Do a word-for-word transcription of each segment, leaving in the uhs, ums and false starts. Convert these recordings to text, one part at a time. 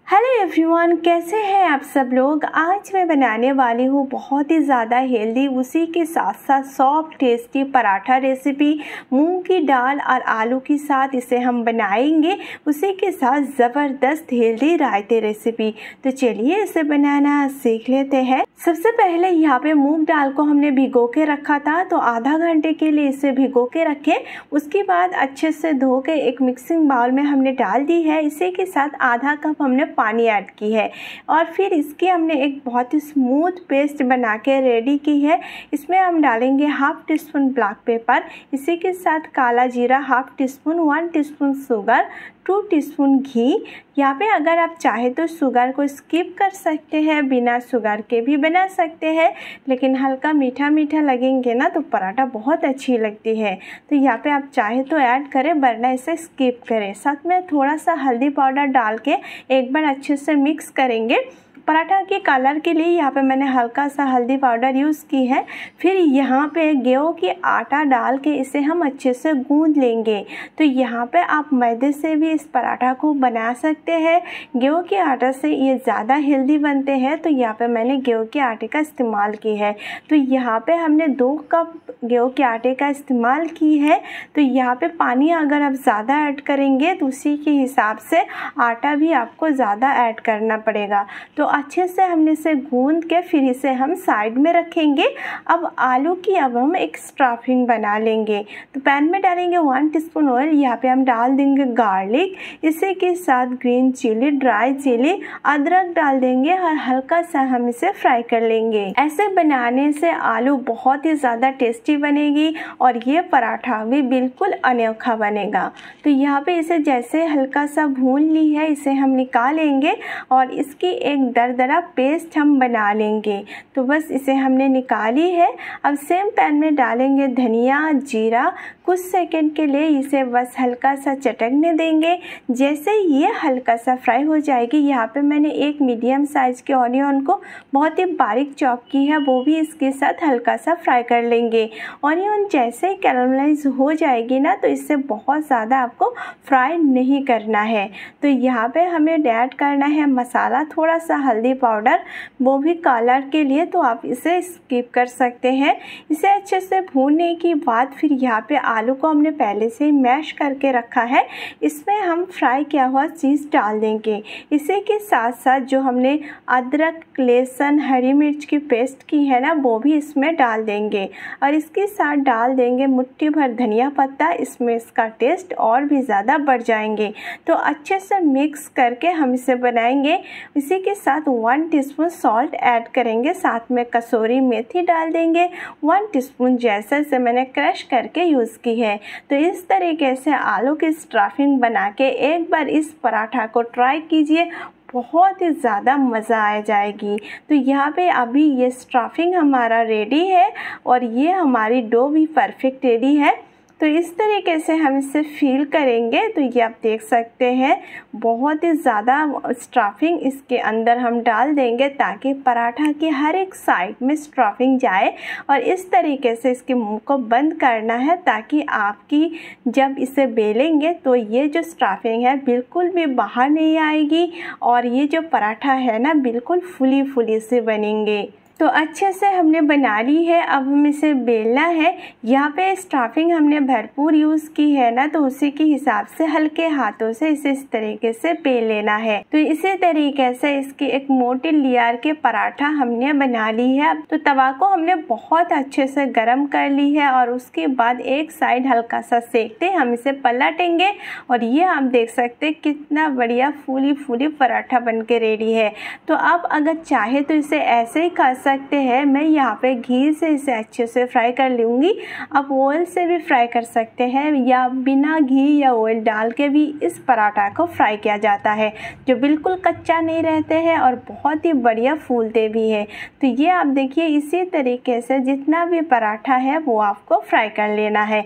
Hello everyone, कैसे हैं आप सब लोग। आज मैं बनाने वाली हूँ बहुत ही ज़्यादा हेल्दी, उसी के साथ साथ सॉफ्ट टेस्टी पराठा रेसिपी। मूंग की दाल और आलू के साथ इसे हम बनाएंगे, उसी के साथ ज़बरदस्त हेल्दी रायते रेसिपी। तो चलिए इसे बनाना सीख लेते हैं। सबसे पहले यहाँ पे मूंग दाल को हमने भिगो के रखा था, तो आधा घंटे के लिए इसे भिगो के रखें। उसके बाद अच्छे से धो के एक मिक्सिंग बाउल में हमने डाल दी है। इसी के साथ आधा कप हमने पानी ऐड की है और फिर इसकी हमने एक बहुत ही स्मूथ पेस्ट बना के रेडी की है। इसमें हम डालेंगे half teaspoon black pepper, इसी के साथ काला जीरा half teaspoon, one teaspoon sugar, two teaspoon ghee. यहाँ पे अगर आप चाहे तो शुगर को स्किप कर सकते हैं, बिना शुगर के भी बना सकते हैं, लेकिन हल्का मीठा मीठा लगेंगे ना तो पराठा बहुत अच्छी लगती है। तो यहाँ पे आप चाहे तो ऐड करें, वरना इसे स्किप करें। साथ में थोड़ा सा हल्दी पाउडर डाल के एक बार अच्छे से मिक्स करेंगे। पराठा के कलर के लिए यहाँ पे मैंने हल्का सा हल्दी पाउडर यूज़ की है। फिर यहाँ पे गेहूं की आटा डाल के इसे हम अच्छे से गूंद लेंगे। तो यहाँ पे आप मैदे से भी इस पराठा को बना सकते हैं, गेहूं के आटा से ये ज़्यादा हेल्दी बनते हैं। तो यहाँ पे मैंने गेहूं के आटे का इस्तेमाल की है। तो यहाँ पे हमने दो कप गेहूं के आटे का इस्तेमाल की है। तो यहाँ पे पानी अगर आप ज़्यादा ऐड करेंगे तो उसी के हिसाब से आटा भी आपको ज़्यादा ऐड करना पड़ेगा। तो अच्छे से हमने इसे गूंद के फिर इसे हम साइड में रखेंगे। अब आलू की अब हम एक स्टफिंग बना लेंगे। तो पैन में डालेंगे वन टीस्पून ऑयल, यहाँ पे हम डाल देंगे गार्लिक, इसी के साथ ग्रीन चिली, ड्राई चिली, अदरक डाल देंगे और हल्का सा हम इसे फ्राई कर लेंगे। ऐसे बनाने से आलू बहुत ही ज़्यादा टेस्टी बनेगी और ये पराठा भी बिल्कुल अनोखा बनेगा। तो यहाँ पे इसे जैसे हल्का सा भून ली है, इसे हम निकालेंगे और इसकी एक दरदरा पेस्ट हम बना लेंगे। तो बस इसे हमने निकाली है। अब सेम पैन में डालेंगे धनिया, जीरा, कुछ सेकंड के लिए इसे बस हल्का सा चटकने देंगे। जैसे ये हल्का सा फ्राई हो जाएगी, यहाँ पे मैंने एक मीडियम साइज के ऑनियन को बहुत ही बारीक चॉप की है, वो भी इसके साथ हल्का सा फ्राई कर लेंगे। ऑनियन जैसे ही कैरामलाइज हो जाएगी ना, तो इससे बहुत ज़्यादा आपको फ्राई नहीं करना है। तो यहाँ पे हमें ऐड करना है मसाला, थोड़ा सा हल्दी पाउडर, वो भी कलर के लिए, तो आप इसे स्किप कर सकते हैं। इसे अच्छे से भूनने के बाद फिर यहाँ पे आलू को हमने पहले से ही मैश करके रखा है, इसमें हम फ्राई किया हुआ चीज़ डाल देंगे। इसी के साथ साथ जो हमने अदरक, लहसुन, हरी मिर्च की पेस्ट की है ना, वो भी इसमें डाल देंगे और इसके साथ डाल देंगे मुट्ठी भर धनिया पत्ता। इसमें इसका टेस्ट और भी ज़्यादा बढ़ जाएंगे। तो अच्छे से मिक्स करके हम इसे बनाएंगे। इसी के साथ वन टीस्पून सॉल्ट ऐड करेंगे, साथ में कसूरी मेथी डाल देंगे, वन टीस्पून जैसे से मैंने क्रश करके यूज़ की है। तो इस तरीके से आलू की स्टफिंग बना के एक बार इस पराठा को ट्राई कीजिए, बहुत ही ज़्यादा मज़ा आ जाएगी। तो यहाँ पे अभी ये स्टफिंग हमारा रेडी है और ये हमारी डो भी परफेक्ट रेडी है। तो इस तरीके से हम इसे फील करेंगे। तो ये आप देख सकते हैं, बहुत ही ज़्यादा स्टफिंग इसके अंदर हम डाल देंगे ताकि पराठा की हर एक साइड में स्टफिंग जाए। और इस तरीके से इसके मुंह को बंद करना है ताकि आपकी जब इसे बेलेंगे तो ये जो स्टफिंग है बिल्कुल भी बाहर नहीं आएगी और ये जो पराठा है ना, बिल्कुल फुली फुली से बनेंगे। तो अच्छे से हमने बना ली है। अब हम इसे बेलना है। यहाँ पे स्टफिंग हमने भरपूर यूज़ की है ना, तो उसी के हिसाब से हल्के हाथों से इसे इस तरीके से बेल लेना है। तो इसी तरीके से इसकी एक मोटी लेयर के पराठा हमने बना ली है। तो तवा को हमने बहुत अच्छे से गर्म कर ली है और उसके बाद एक साइड हल्का सा सेकते हम इसे पलटेंगे और ये आप देख सकते हैं कितना बढ़िया फूली फूली पराठा बन के रेडी है। तो अब अगर चाहे तो इसे ऐसे ही खा सकते हैं। मैं यहाँ पे घी से इसे अच्छे से फ्राई कर लूँगी। आप ऑयल से भी फ्राई कर सकते हैं या बिना घी या ऑयल डाल के भी इस पराठा को फ्राई किया जाता है, जो बिल्कुल कच्चा नहीं रहते हैं और बहुत ही बढ़िया फूलते भी हैं। तो ये आप देखिए, इसी तरीके से जितना भी पराठा है वो आपको फ्राई कर लेना है।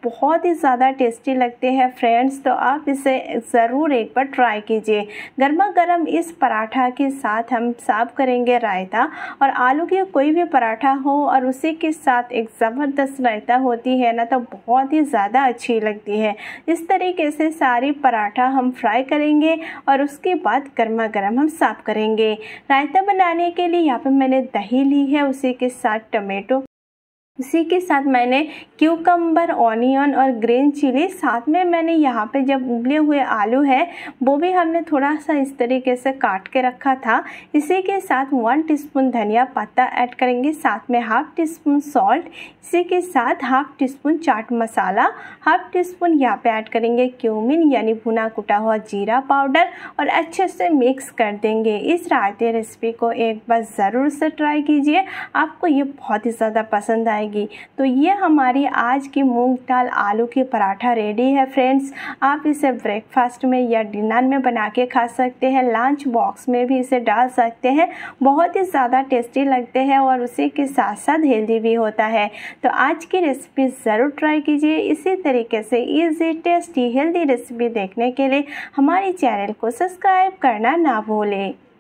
बहुत ही ज़्यादा टेस्टी लगते हैं फ्रेंड्स। तो आप इसे ज़रूर एक बार ट्राई कीजिए। गर्मा गर्म इस पराठा के साथ हम सर्व करेंगे रायता, और आलू की कोई भी पराठा हो और उसी के साथ एक ज़बरदस्त रायता होती है ना, तो बहुत ही ज़्यादा अच्छी लगती है। इस तरीके से सारी पराठा हम फ्राई करेंगे और उसके बाद गर्मा गर्म हम सर्व करेंगे। रायता बनाने के लिए यहाँ पे मैंने दही ली है, उसी के साथ टमाटो, उसी के साथ मैंने क्यूकम्बर, ऑनियन और ग्रीन चिली, साथ में मैंने यहाँ पे जब उबले हुए आलू है वो भी हमने थोड़ा सा इस तरीके से काट के रखा था। इसी के साथ वन टीस्पून धनिया पत्ता ऐड करेंगे, साथ में हाफ टी स्पून सॉल्ट, इसी के साथ half teaspoon chaat masala, half teaspoon यहाँ पे ऐड करेंगे क्यूमिन यानी भुना कुटा हुआ जीरा पाउडर, और अच्छे से मिक्स कर देंगे। इस रायते रेसिपी को एक बार ज़रूर से ट्राई कीजिए, आपको ये बहुत ही ज़्यादा पसंद आए। तो ये हमारी आज की मूंग दाल आलू की पराठा रेडी है फ्रेंड्स। आप इसे ब्रेकफास्ट में या डिनर में बना के खा सकते हैं, लंच बॉक्स में भी इसे डाल सकते हैं। बहुत ही ज़्यादा टेस्टी लगते हैं और उसी के साथ साथ हेल्दी भी होता है। तो आज की रेसिपी ज़रूर ट्राई कीजिए। इसी तरीके से इजी टेस्टी हेल्दी रेसिपी देखने के लिए हमारे चैनल को सब्सक्राइब करना ना भूलें।